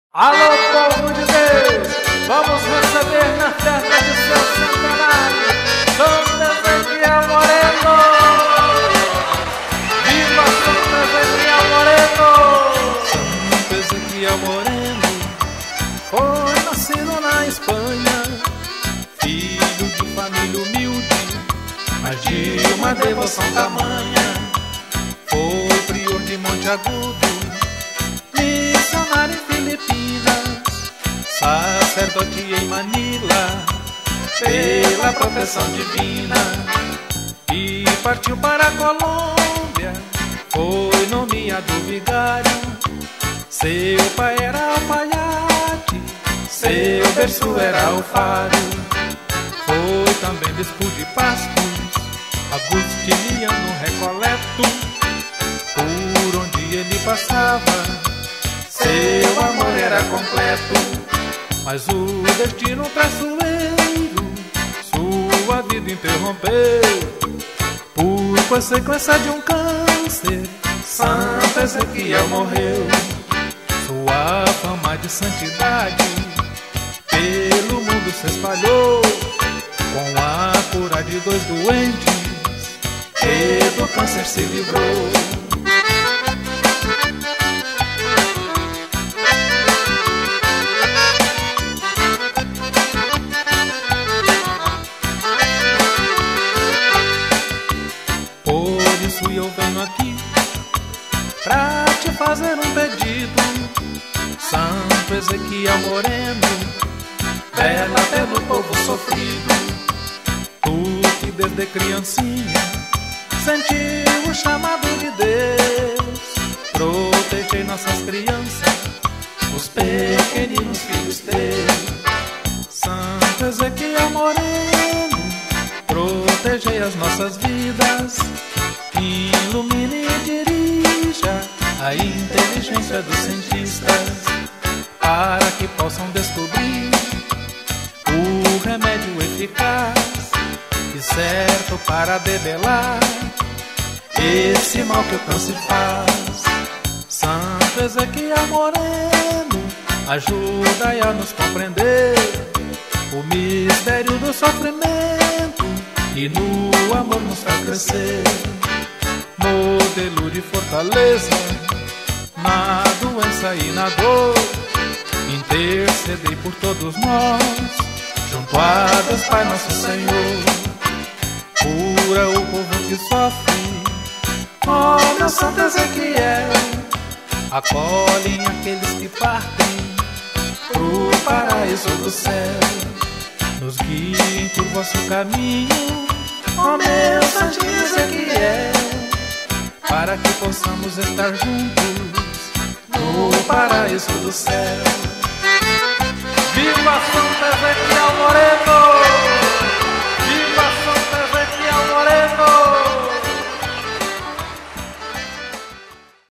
Alô, povo de Deus, vamos receber na festa de seu centenário Santa Ezequiel Moreno. Viva Santa Ezequiel Moreno! Santa Ezequiel Moreno foi nascido na Espanha, filho de família humilde, mas de uma devoção tamanha. Foi prior de Monte Agudo, missionário em Filipinas, sacerdote em Manila, pela proteção divina, e partiu para a Colômbia, foi nomeado vigário. Seu pai era alfaiate, seu berço era o faro. Foi também bispo de Pastos, agustiniano recoleto. Por onde ele passava, seu amor era completo. Mas o destino traiçoeiro sua vida interrompeu. Por consequência de um câncer, Santa Ezequiel morreu. Sua fama de santidade pelo mundo se espalhou. Com a cura de 2 doentes, e do câncer se livrou. Por isso eu venho aqui pra te fazer um pedido, Santo Ezequiel Moreno, vela pelo povo sofrido. Tu que desde criancinha sentiu o chamado de Deus, protegei nossas crianças, os pequeninos filhos teus. Santo Ezequiel Moreno, protegei as nossas vidas, ilumine e dirija a inteligência dos cientistas, para que possam descobrir o remédio eficaz e certo para debelar esse mal que o câncer faz. Santo Ezequiel Moreno, ajuda a nos compreender o mistério do sofrimento e no amor nos faz crescer. Modelo de fortaleza na doença e na dor, intercedei por todos nós, junto a Deus Pai nosso Senhor. Cura o povo que sofre, ó meu Santo Ezequiel, acolhem aqueles que partem pro paraíso do céu. Nos guie por vosso caminho, ó meu Santinho Ezequiel, para que possamos estar juntos no paraíso do céu. Viva Santa Ezequiel Moreno!